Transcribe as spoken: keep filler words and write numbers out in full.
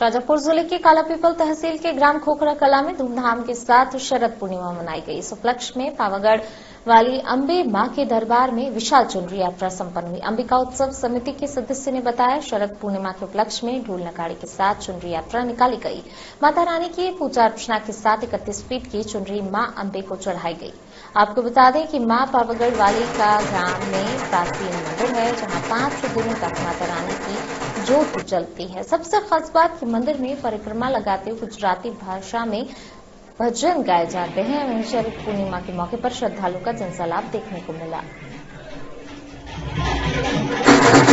शाजापुर जिले के कालापीपल तहसील के ग्राम खोखरा कला में धूमधाम के साथ शरद पूर्णिमा मनाई गई। इस उपलक्ष्य में पावागढ़ वाली अंबे मां के दरबार में विशाल चुनरी यात्रा संपन्न हुई। अंबिका उत्सव समिति के सदस्य ने बताया, शरद पूर्णिमा के उपलक्ष्य में ढोल नगाड़े के साथ चुनरी यात्रा निकाली गई। माता रानी की पूजा अर्चना के साथ इकतीस फीट की चुनरी मां अंबे को चढ़ाई गई। आपको बता दें कि मां पावागढ़ वाली का ग्राम में प्राचीन मंदिर है, जहां पांच दिनों तक माता रानी की जोत जलती है। सबसे खास बात कि मंदिर में परिक्रमा लगाते हुए गुजराती भाषा में भजन गाए जाते हैं। वहीं शरद पूर्णिमा के मौके पर श्रद्धालुओं का जनसैलाब देखने को मिला।